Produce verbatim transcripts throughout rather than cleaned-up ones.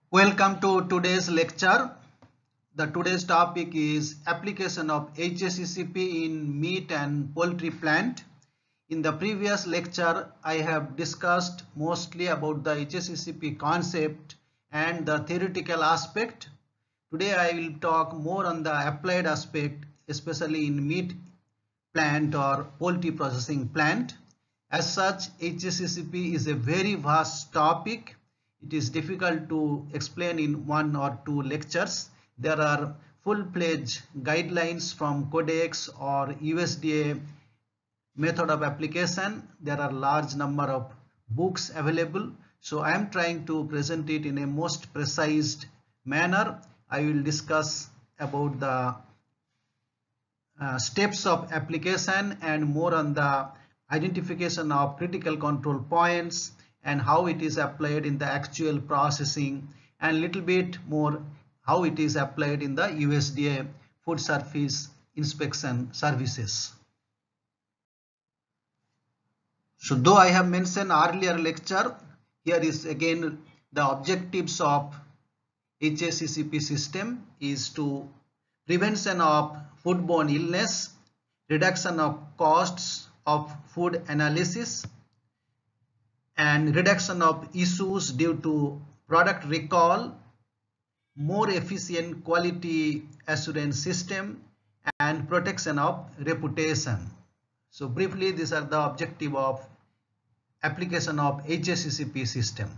Welcome to today's lecture. The today's topic is application of H A C C P in meat and poultry plant. In the previous lecture, I have discussed mostly about the H A C C P concept and the theoretical aspect. Today I will talk more on the applied aspect, especially in meat plant or poultry processing plant. As such, H A C C P is a very vast topic. It is difficult to explain in one or two lectures. There are full-fledged guidelines from Codex or U S D A method of application. There are large number of books available. So I am trying to present it in a most precise manner. I will discuss about the uh, steps of application and more on the identification of critical control points and how it is applied in the actual processing, and little bit more how it is applied in the U S D A food service inspection services. So though I have mentioned earlier lecture, here is again the objectives of H A C C P system is to prevention of foodborne illness, reduction of costs of food analysis, and reduction of issues due to product recall, more efficient quality assurance system, and protection of reputation. So briefly, these are the objective of application of H A C C P system.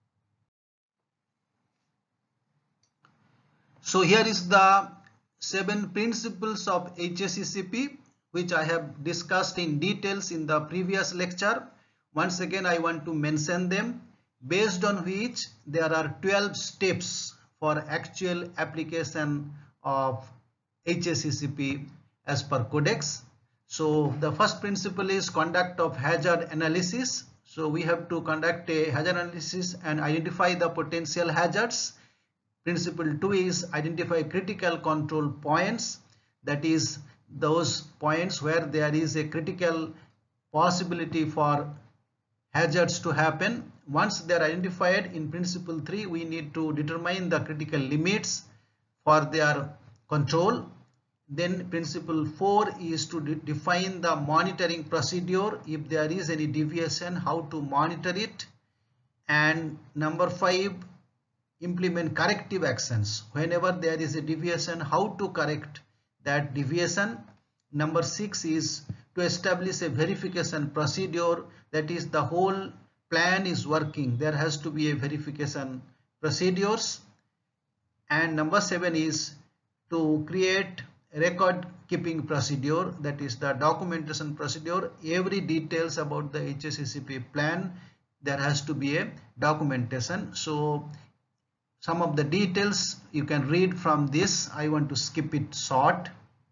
So here is the seven principles of H A C C P which I have discussed in details in the previous lecture. Once again I want to mention them, based on which there are twelve steps for actual application of H A C C P as per Codex. So the first principle is conduct of hazard analysis. So we have to conduct a hazard analysis and identify the potential hazards. Principle two is identify critical control points, that is those points where there is a critical possibility for hazards to happen. Once they are identified, in principle three we need to determine the critical limits for their control. Then principle four is to de define the monitoring procedure. If there is any deviation, how to monitor it. And number five, implement corrective actions. Whenever there is a deviation, how to correct that deviation. Number six is to establish a verification procedure, that is the whole plan is working. There has to be a verification procedures. And number seven is to create a record keeping procedure, that is the documentation procedure. Every details about the H A C C P plan, there has to be a documentation. So some of the details you can read from this. I want to skip it short.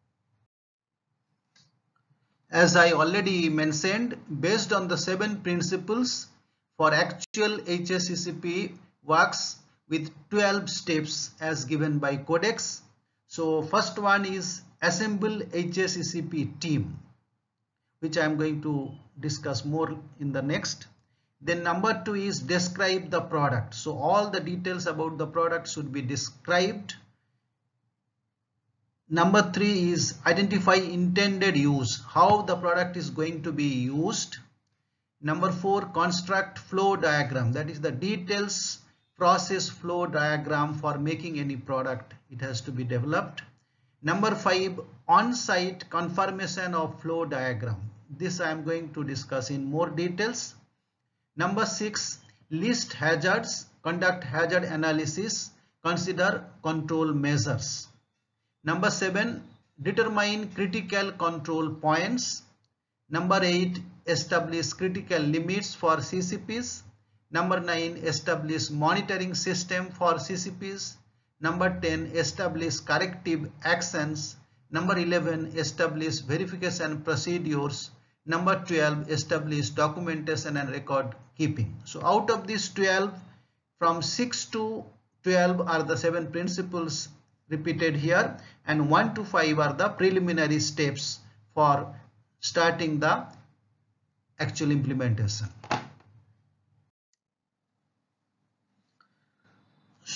As I already mentioned, based on the seven principles, for actual H A C C P works with twelve steps as given by Codex. So first one is assemble H A C C P team, which I am going to discuss more in the next. Then number two is describe the product. So all the details about the product should be described. Number three is identify intended use, how the product is going to be used. Number four, construct flow diagram, that is the details process flow diagram for making any product. It has to be developed. Number five, on-site confirmation of flow diagram. This I am going to discuss in more details. Number six, list hazards, conduct hazard analysis, consider control measures. Number seven, determine critical control points. Number eight, establish critical limits for C C Ps. Number nine, establish monitoring system for C C Ps. Number ten, establish corrective actions. Number eleven, establish verification procedures. Number twelve, establish documentation and record keeping. So out of these twelve, from six to twelve are the seven principles repeated here, and one to five are the preliminary steps for starting the actual implementation.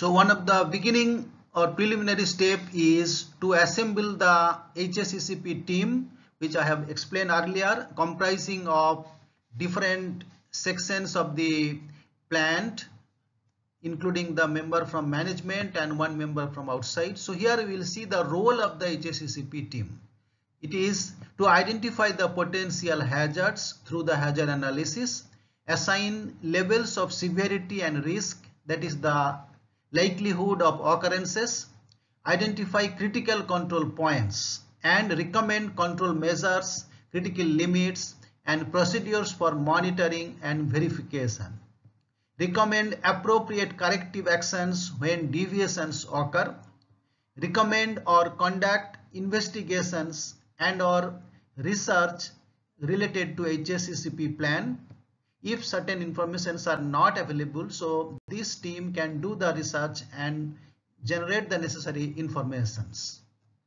So one of the beginning or preliminary step is to assemble the H A C C P team, which I have explained earlier, comprising of different sections of the plant, including the member from management and one member from outside. So here we will see the role of the H A C C P team. It is to identify the potential hazards through the hazard analysis, assign levels of severity and risk, that is the likelihood of occurrences, identify critical control points, and recommend control measures, critical limits, and procedures for monitoring and verification. Recommend appropriate corrective actions when deviations occur. Recommend or conduct investigations and or research related to H A C C P plan. If certain informations are not available, so this team can do the research and generate the necessary informations.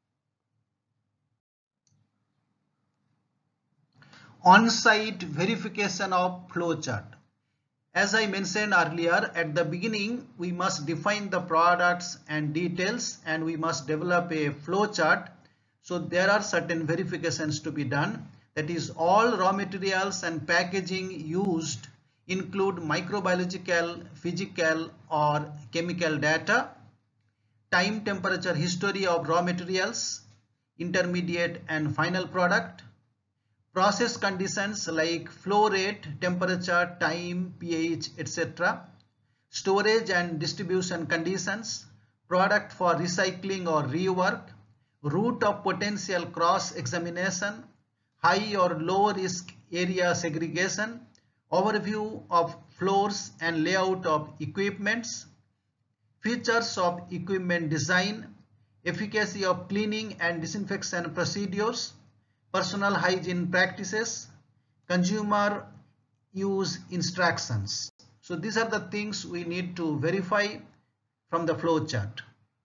On-site verification of flowchart. As I mentioned earlier, at the beginning, we must define the products and details, and we must develop a flowchart. So there are certain verifications to be done. That is, all raw materials and packaging used include microbiological, physical or chemical data, time temperature history of raw materials, intermediate and final product, process conditions like flow rate, temperature, time, pH, et cetera, storage and distribution conditions, product for recycling or rework, route of potential cross-examination, high or low risk area segregation, overview of floors and layout of equipments, features of equipment design, efficacy of cleaning and disinfection procedures, personal hygiene practices, consumer use instructions. So these are the things we need to verify from the flow chart.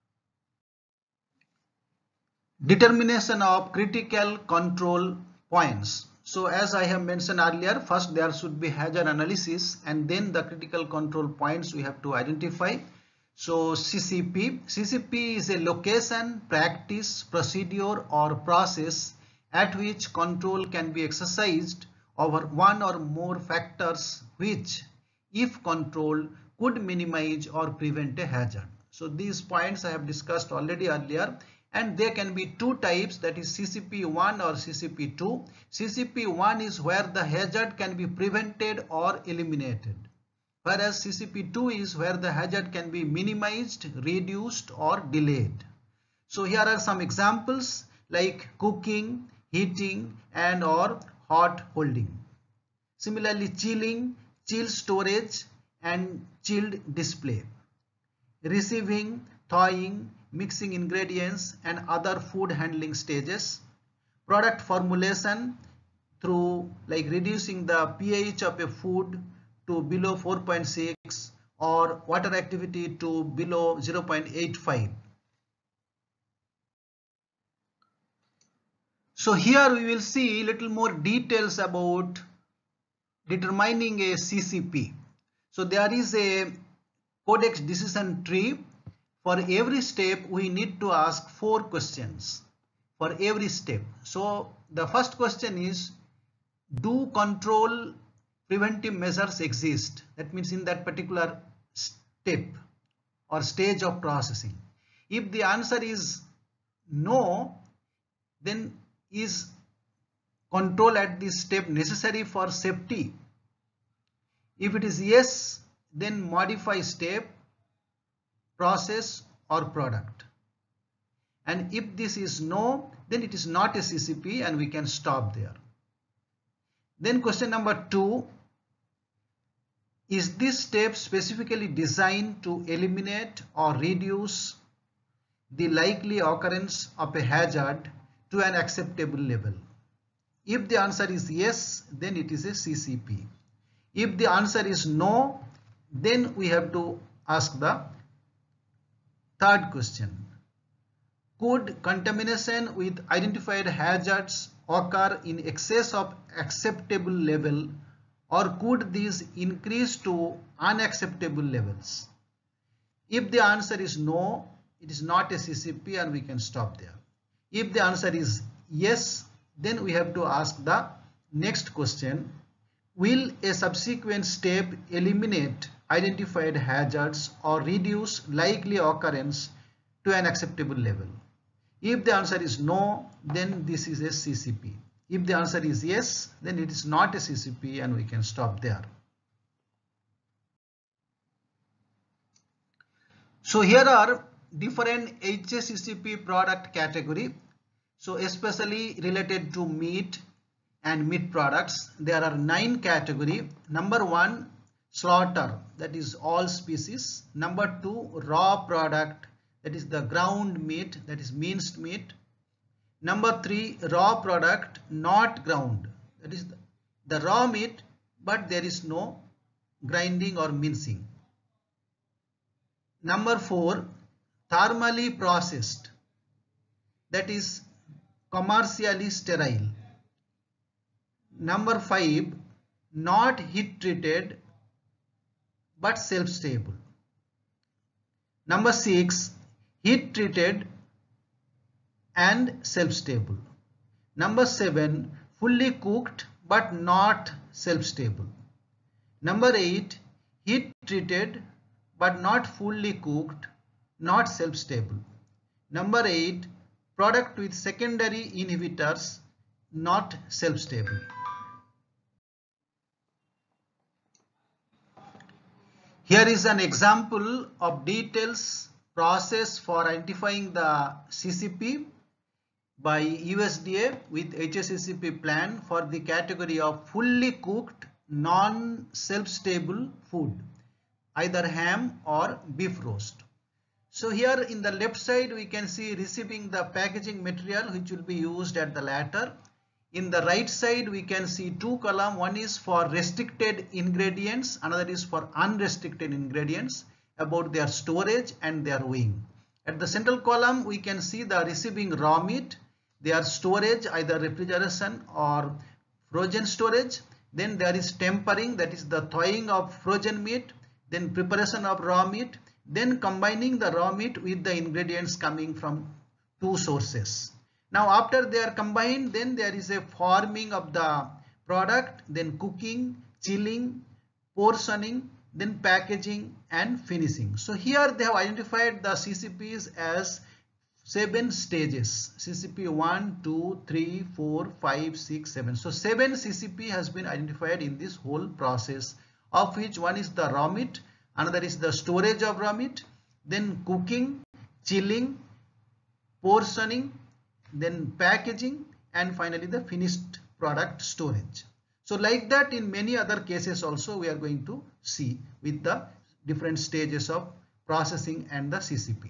Determination of critical control points. So as I have mentioned earlier, first there should be hazard analysis and then the critical control points we have to identify. So C C P. C C P is a location, practice, procedure or process at which control can be exercised over one or more factors which, if controlled, could minimize or prevent a hazard. So these points I have discussed already earlier, and there can be two types, that is C C P one or C C P two. C C P one is where the hazard can be prevented or eliminated, whereas C C P two is where the hazard can be minimized, reduced or delayed. So here are some examples like cooking, heating and or hot holding. Similarly, chilling, chill storage and chilled display. Receiving, thawing, mixing ingredients and other food handling stages. Product formulation through like reducing the pH of a food to below four point six or water activity to below zero point eight five. So here we will see little more details about determining a C C P. So there is a Codex decision tree. For every step we need to ask four questions for every step. So the first question is, do control preventive measures exist? That means in that particular step or stage of processing. If the answer is no, then is control at this step necessary for safety? If it is yes, then modify step, process or product. And if this is no, then it is not a C C P and we can stop there. Then question number two, is this step specifically designed to eliminate or reduce the likely occurrence of a hazard to an acceptable level? If the answer is yes, then it is a C C P. If the answer is no, then we have to ask the third question. Could contamination with identified hazards occur in excess of acceptable level, or could these increase to unacceptable levels? If the answer is no, it is not a C C P and we can stop there. If the answer is yes, then we have to ask the next question. Will a subsequent step eliminate identified hazards or reduce likely occurrence to an acceptable level? If the answer is no, then this is a C C P. If the answer is yes, then it is not a C C P and we can stop there. So here are different H A C C P product category. So especially related to meat and meat products, there are nine category. Number one, slaughter, that is all species. Number two, raw product, that is the ground meat, that is minced meat. Number three, raw product not ground, that is the, the raw meat but there is no grinding or mincing. Number four, thermally processed, that is commercially sterile. Number five, not heat treated but self stable. Number six, heat treated and self stable. Number seven, fully cooked but not self stable. Number eight, heat treated but not fully cooked, not self stable. Number eight, product with secondary inhibitors, not self stable. Here is an example of details process for identifying the C C P by U S D A with H A C C P plan for the category of fully cooked non-self-stable food, either ham or beef roast. So here in the left side we can see receiving the packaging material which will be used at the latter. In the right side we can see two columns, one is for restricted ingredients, another is for unrestricted ingredients, about their storage and their weighing. At the central column we can see the receiving raw meat, their storage, either refrigeration or frozen storage. Then there is tempering, that is the thawing of frozen meat, then preparation of raw meat, then combining the raw meat with the ingredients coming from two sources. Now after they are combined, then there is a forming of the product, then cooking, chilling, portioning, then packaging and finishing. So here they have identified the C C Ps as seven stages. C C P one, two, three, four, five, six, seven. So seven C C P has been identified in this whole process, of which one is the raw meat, another is the storage of raw meat, then cooking, chilling, portioning, then packaging, and finally the finished product storage. So like that in many other cases also we are going to see with the different stages of processing and the C C P.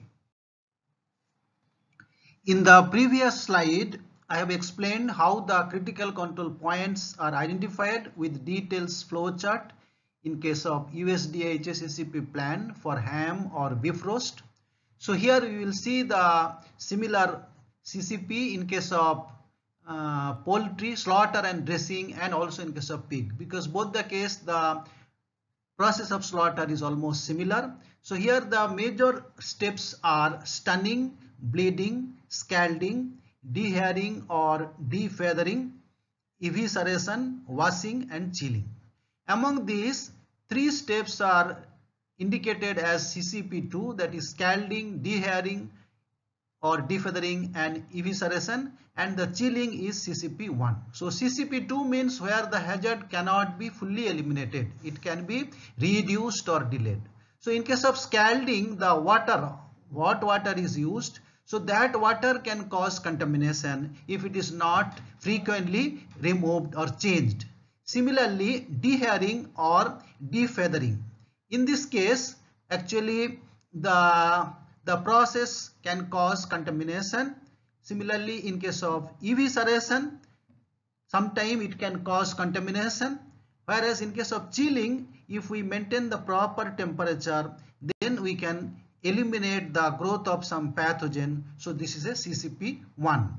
In the previous slide I have explained how the critical control points are identified with details flowchart in case of U S D A H A C C P plan for ham or beef roast. So here we will see the similar C C P in case of uh, poultry, slaughter and dressing, and also in case of pig, because both the case the process of slaughter is almost similar. So here the major steps are stunning, bleeding, scalding, dehairing or defeathering, evisceration, washing and chilling. Among these, three steps are indicated as C C P two, that is scalding, dehairing or defeathering and evisceration, and the chilling is C C P one. So C C P two means where the hazard cannot be fully eliminated, it can be reduced or delayed. So in case of scalding, the water, hot water is used, so that water can cause contamination if it is not frequently removed or changed. Similarly, dehairing or defeathering, in this case actually the the process can cause contamination. Similarly, in case of evisceration, sometimes it can cause contamination, whereas in case of chilling, if we maintain the proper temperature, then we can eliminate the growth of some pathogen. So this is a C C P one.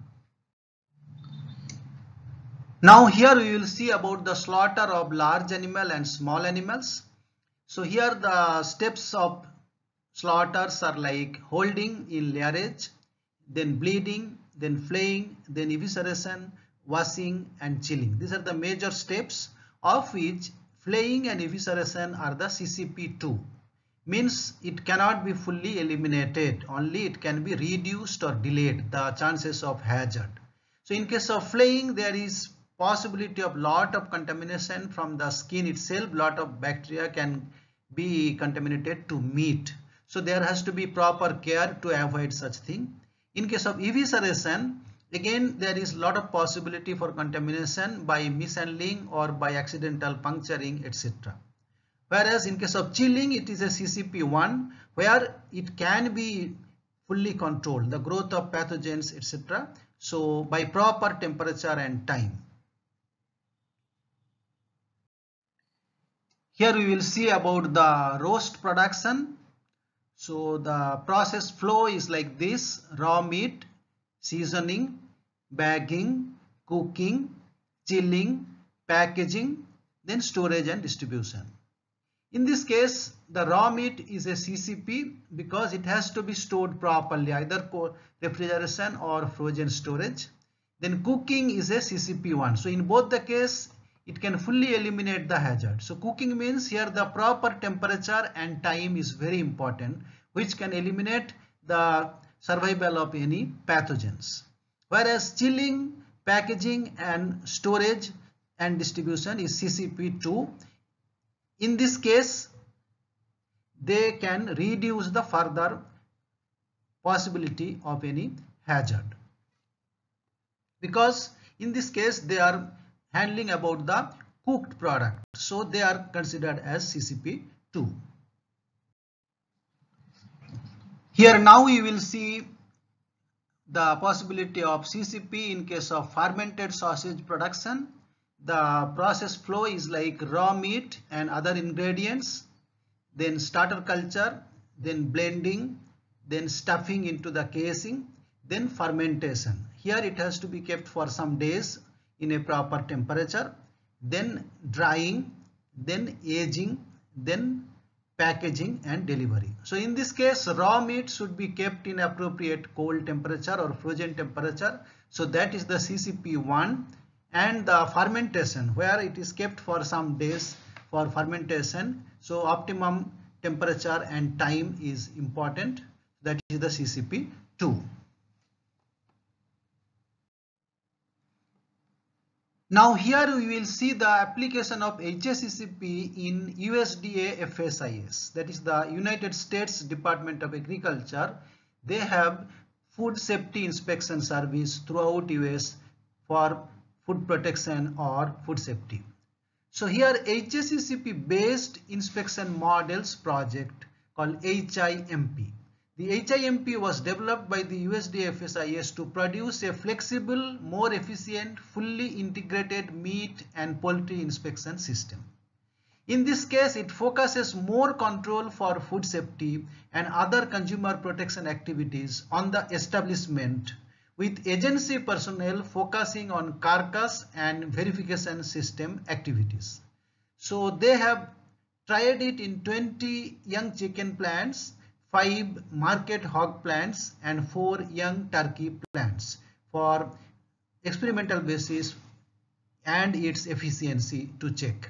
Now here we will see about the slaughter of large animal and small animals. So here the steps of slaughters are like holding in layerage, then bleeding, then flaying, then evisceration, washing and chilling. These are the major steps, of which flaying and evisceration are the C C P two. Means it cannot be fully eliminated, only it can be reduced or delayed, the chances of hazard. So in case of flaying, there is possibility of lot of contamination from the skin itself. Lot of bacteria can be contaminated to meat. So there has to be proper care to avoid such thing. In case of evisceration, again there is lot of possibility for contamination by mishandling or by accidental puncturing, et cetera. Whereas in case of chilling, it is a C C P one, where it can be fully controlled, the growth of pathogens, et cetera. So by proper temperature and time. Here we will see about the roast production. So the process flow is like this: raw meat, seasoning, bagging, cooking, chilling, packaging, then storage and distribution. In this case, the raw meat is a C C P because it has to be stored properly, either refrigeration or frozen storage. Then cooking is a C C P one. So in both the case, it can fully eliminate the hazard. So cooking means here the proper temperature and time is very important, which can eliminate the survival of any pathogens. Whereas chilling, packaging and storage and distribution is C C P two. In this case, they can reduce the further possibility of any hazard, because in this case they are handling about the cooked product, so they are considered as C C P two. Here now we will see the possibility of C C P in case of fermented sausage production. The process flow is like raw meat and other ingredients, then starter culture, then blending, then stuffing into the casing, then fermentation. Here it has to be kept for some days in a proper temperature, then drying, then aging, then packaging and delivery. So in this case, raw meat should be kept in appropriate cold temperature or frozen temperature. So that is the C C P one. And the fermentation, where it is kept for some days for fermentation. So optimum temperature and time is important. That is the C C P two. Now here we will see the application of H A C C P in U S D A F S I S, that is the United States Department of Agriculture. They have food safety inspection service throughout U S for food protection or food safety. So here H A C C P based inspection models project called H I M P. The H I M P was developed by the U S D A F S I S to produce a flexible, more efficient, fully integrated meat and poultry inspection system. In this case, it focuses more control for food safety and other consumer protection activities on the establishment, with agency personnel focusing on carcass and verification system activities. So they have tried it in twenty young chicken plants, five market hog plants and four young turkey plants for experimental basis and its efficiency to check.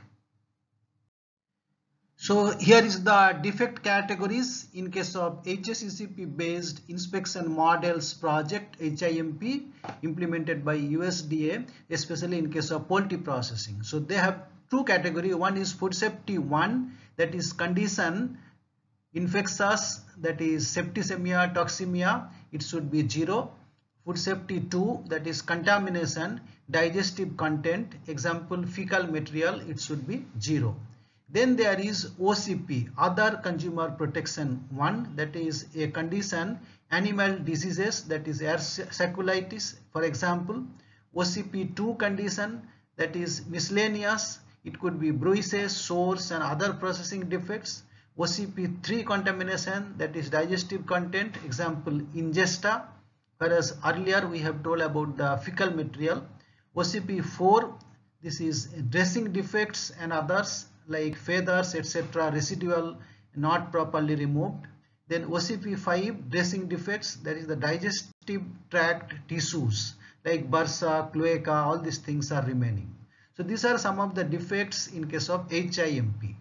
So here is the defect categories in case of H A C C P based inspection models project H I M P implemented by U S D A, especially in case of poultry processing. So they have two categories. One is food safety one, that is condition infectious, that is septicemia, toxemia, it should be zero. Food safety two, that is contamination, digestive content, example fecal material, it should be zero. Then there is O C P, other consumer protection one, that is a condition animal diseases, that is ascolitis, for example. O C P two condition, that is miscellaneous, it could be bruises, sores and other processing defects. O C P three contamination, that is digestive content, example ingesta, whereas earlier we have told about the fecal material. O C P four, this is dressing defects and others like feathers, et cetera, residual not properly removed. Then O C P five, dressing defects, that is the digestive tract tissues like bursa, cloaca, all these things are remaining. So these are some of the defects in case of H I M P.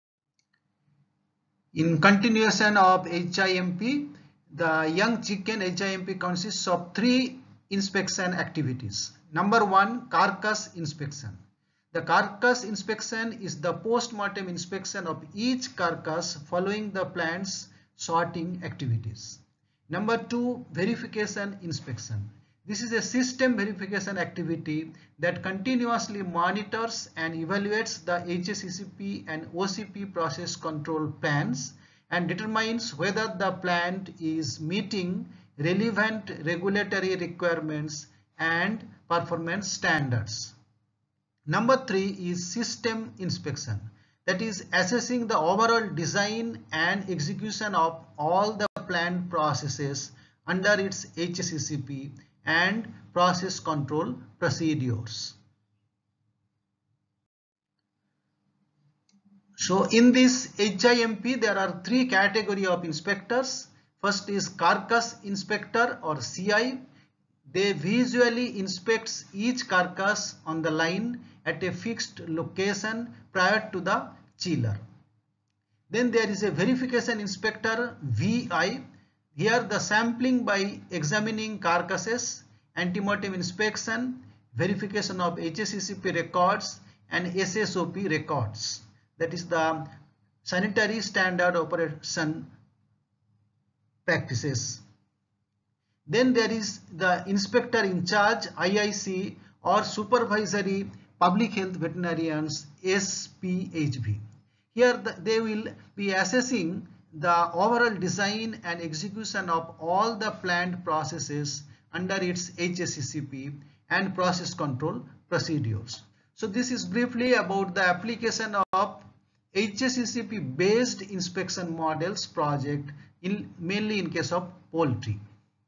In continuation of H I M P, the young chicken H I M P consists of three inspection activities. Number one, carcass inspection. The carcass inspection is the post-mortem inspection of each carcass following the plant's sorting activities. Number two, verification inspection. This is a system verification activity that continuously monitors and evaluates the H A C C P and O C P process control plans and determines whether the plant is meeting relevant regulatory requirements and performance standards. Number three is system inspection, that is assessing the overall design and execution of all the plant processes under its H A C C P and process control procedures. So in this H I M P there are three categories of inspectors. First is carcass inspector or C I. They visually inspects each carcass on the line at a fixed location prior to the chiller. Then there is a verification inspector V I. Here the sampling by examining carcasses, antemortem inspection, verification of H A C C P records and S S O P records. That is the sanitary standard operation practices. Then there is the inspector in charge I I C or supervisory public health veterinarians S P H V. Here the, they will be assessing the overall design and execution of all the plant processes under its H A C C P and process control procedures. So this is briefly about the application of H A C C P based inspection models project in mainly in case of poultry.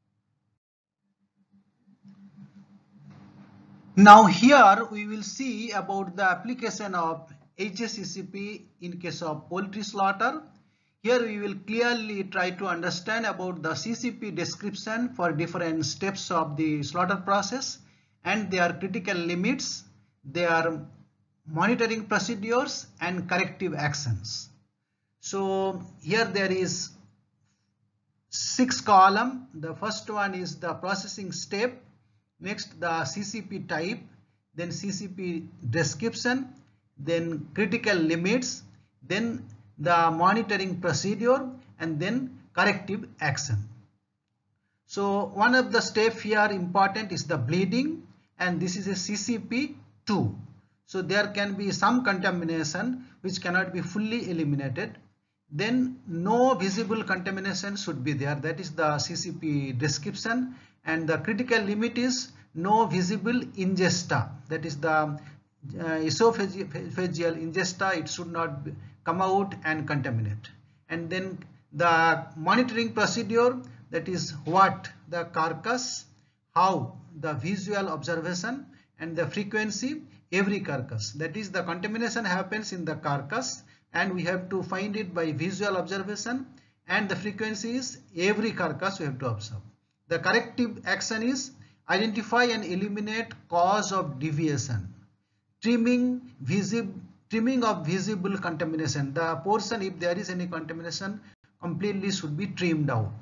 Now here we will see about the application of H A C C P in case of poultry slaughter. Here we will clearly try to understand about the C C P description for different steps of the slaughter process and their critical limits, their monitoring procedures and corrective actions. So here there is six column. The first one is the processing step, next the C C P type, then C C P description, then critical limits, then the monitoring procedure and then corrective action. So one of the step here important is the bleeding, and this is a C C P two. So there can be some contamination which cannot be fully eliminated. Then no visible contamination should be there, that is the C C P description, and the critical limit is no visible ingesta, that is the uh, esophageal ingesta, it should not be, come out and contaminate. And then the monitoring procedure, that is what the carcass, how the visual observation and the frequency every carcass, that is the contamination happens in the carcass and we have to find it by visual observation, and the frequency is every carcass we have to observe. The corrective action is identify and eliminate cause of deviation, trimming visible trimming of visible contamination, the portion if there is any contamination completely should be trimmed out.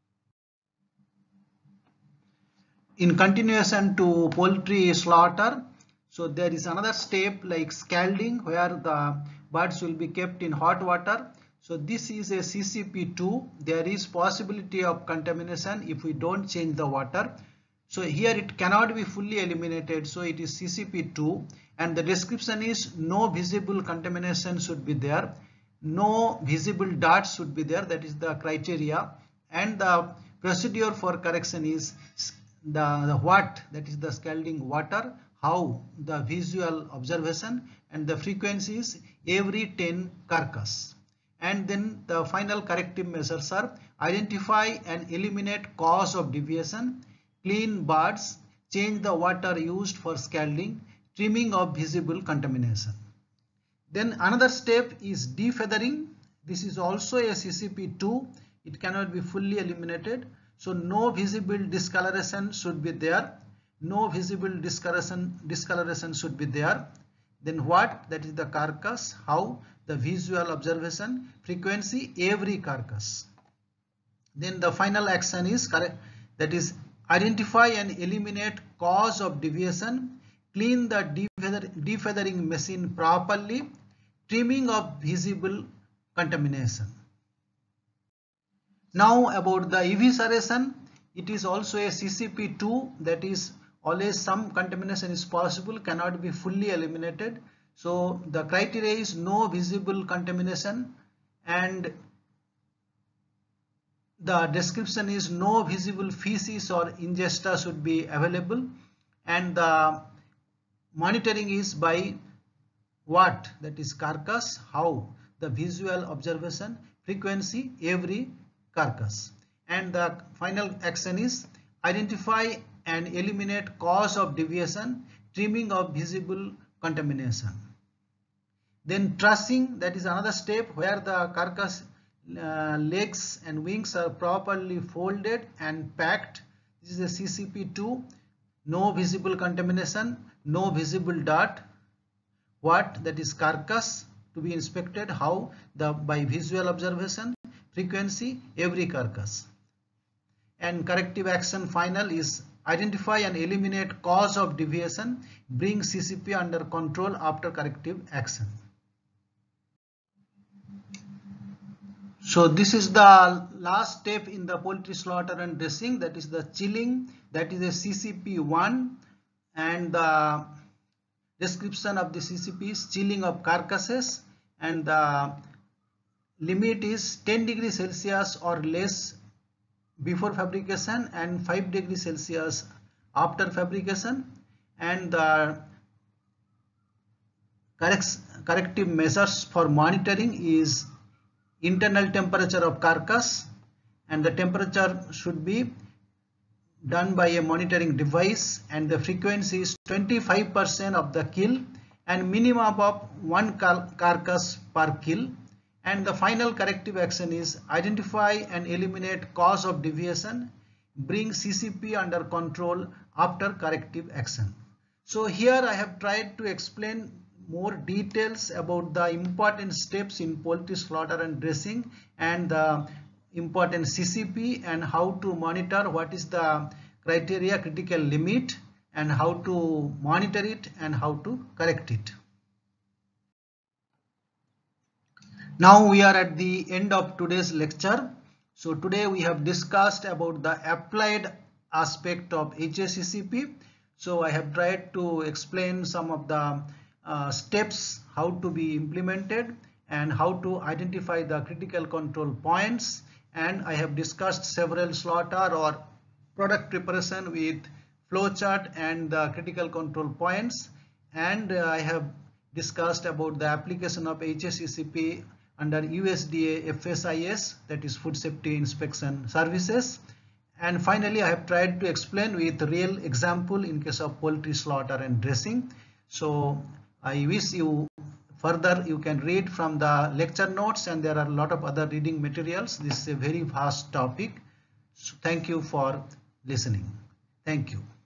In continuation to poultry slaughter, so there is another step like scalding where the birds will be kept in hot water. So this is a C C P two, there is possibility of contamination if we don't change the water. So here it cannot be fully eliminated, so it is C C P two, and the description is no visible contamination should be there, no visible darts should be there, that is the criteria, and the procedure for correction is the, the what, that is the scalding water, how the visual observation, and the frequencies every ten carcass. And then the final corrective measures are identify and eliminate cause of deviation, clean birds, change the water used for scalding, trimming of visible contamination. Then another step is defeathering. This is also a C C P two, it cannot be fully eliminated. So no visible discoloration should be there. No visible discoloration, discoloration should be there. Then what? That is the carcass. How? The visual observation, frequency, every carcass. Then the final action is correct. That is identify and eliminate cause of deviation, clean the defeather, defeathering machine properly, trimming of visible contamination. Now about the evisceration, it is also a C C P two, that is always some contamination is possible, cannot be fully eliminated. So the criteria is no visible contamination, and the description is no visible feces or ingesta should be available, and the monitoring is by what? That is carcass. How? The visual observation, frequency, every carcass. And the final action is identify and eliminate cause of deviation, trimming of visible contamination. Then trussing, that is another step where the carcass uh, legs and wings are properly folded and packed. This is a C C P two, no visible contamination, no visible dirt. What? That is carcass to be inspected. How? The by visual observation, frequency, every carcass. And corrective action final is identify and eliminate cause of deviation, bring C C P under control after corrective action. So this is the last step in the poultry slaughter and dressing, that is the chilling, that is a C C P one, and the description of the C C P is chilling of carcasses, and the limit is ten degrees Celsius or less before fabrication and five degrees Celsius after fabrication, and the correct, corrective measures for monitoring is internal temperature of carcass, and the temperature should be done by a monitoring device, and the frequency is twenty-five percent of the kill and minimum of one car carcass per kill. And the final corrective action is identify and eliminate cause of deviation, bring C C P under control after corrective action. So here I have tried to explain more details about the important steps in poultry slaughter and dressing, and the important C C P, and how to monitor, what is the criteria, critical limit, and how to monitor it and how to correct it. Now we are at the end of today's lecture. So today we have discussed about the applied aspect of H A C C P. So I have tried to explain some of the uh, steps how to be implemented and how to identify the critical control points, and I have discussed several slaughter or product preparation with flowchart and the critical control points, and uh, I have discussed about the application of H A C C P under U S D A F S I S, that is Food Safety Inspection Services. And finally I have tried to explain with real example in case of poultry slaughter and dressing. So I wish you further you can read from the lecture notes, and there are a lot of other reading materials. This is a very vast topic. So thank you for listening. Thank you.